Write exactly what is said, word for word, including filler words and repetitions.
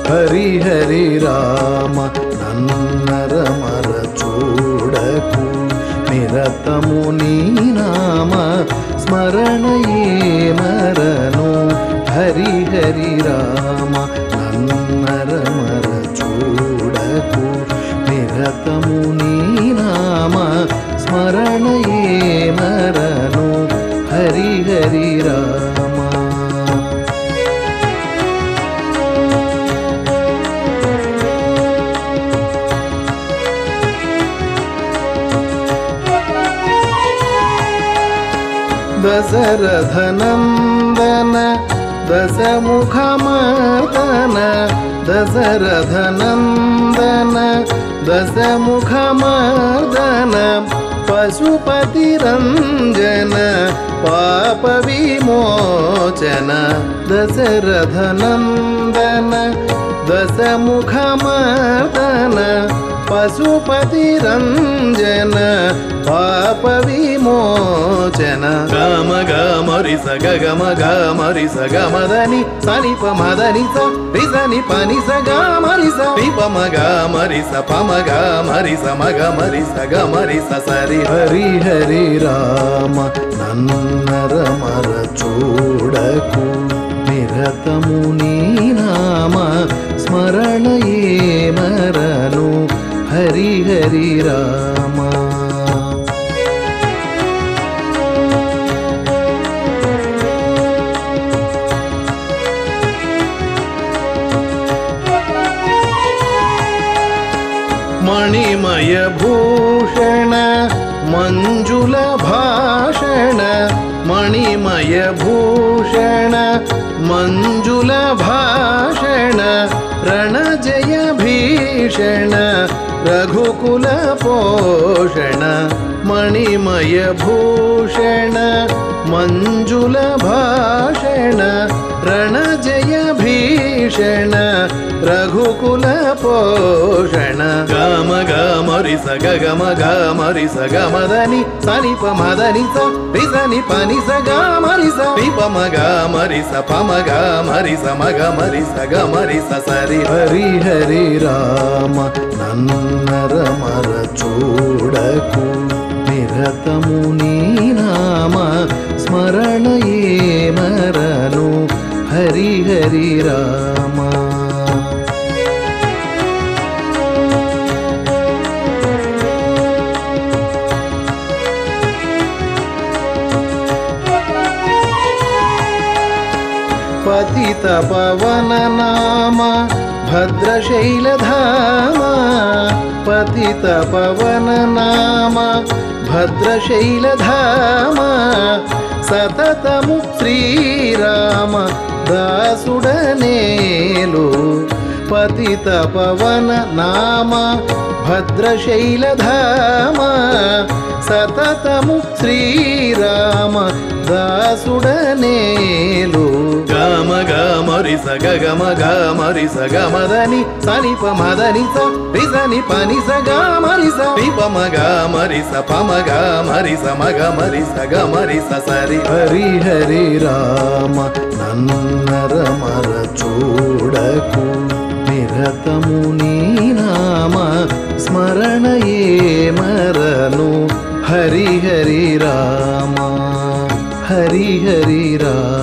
హరి హరి రామ నన్నర మర చూడకు నిరతము నీ నామ స్మరణయే మరను హరి హరి రామ నన్నర మర చూడకు నిరతము నీ నామ స్మరణయే మరను హరి హరి రామ దశరథనందన దశముఖమర్దన దశరథనందన దశముఖమర్దన పశుపతిరంజన పాప విమోచన దశరథనందన దశముఖమర్దన పశుపతిరంజన పాప విమోచన గమ గమరి స గమ గమరి స గమదని సని పమదని స రిసని పని స గమరి స విపమ గమరి స పమ గమరి స మగ మరి స గమరి స సరి హరి హరి రామ నన్నర మర చూడకు నిరతము నీ నామ స్మరణయే మరను హరి హరి రామ మణిమయ భూషణ మంజుల భాషణ మణిమయ భూషణ మంజుల భాషణ రణజయ భీషణ రఘుకుల పోషణ మణిమయ భూషణ మంజుల భాషణ రణజయ భీషణ రఘుకుల పోషణ గమ గమరి స గమ గమరి స గమదని సని పమదని స రిసని పని స గమరి స విపమ గమరి స పమ గమరి స మగ మరి స గమరి స సరి హరి హరి రామ నన్నర మర చూడకు నిరతము నీ నామ స్మరణయే మరను హరి హరి రామ పతిత పవన నామ భద్రశైలధామ పతిత పవన నామ భద్రశైలధామ సతతము శ్రీరామ దాసుడనేలు పతిత పవన నామ భద్రశైలధామ సతతము శ్రీరామ దాసుడనేలు గమ గమరి స గమ గమరి స గమదని సని పమదని స రిసని పని స గమరి స విపమ గమరి స పమ గమరి స మగ మరి స గమరి స సరి హరి హరి రామ నన్నర మర చూడకు నిరతము నీ నామ స్మరణయే మరను హరి హరి రామ హరి హరి రామ